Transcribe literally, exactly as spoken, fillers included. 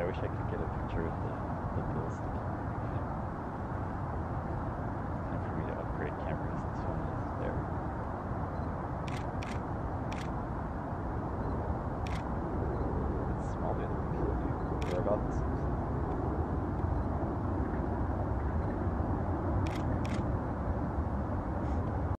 I wish I could get a picture of the, the bill stick. Time for me to upgrade cameras. This one is there. It's small, the other one. Care about this?